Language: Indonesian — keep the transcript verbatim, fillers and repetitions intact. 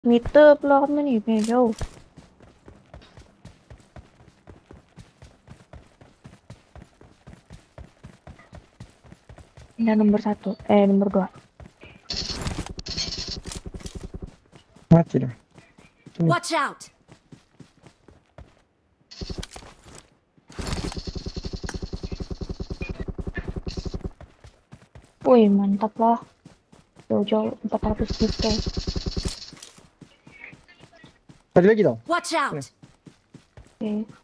Meter pelor nih, nih jauh. Ini nomor satu, eh nomor dua. Mati dah. Sini. Watch out! Wih, mantap lah. Jauh-jauh empat ratus meter. Tadi lagi tau. Watch out! Oke.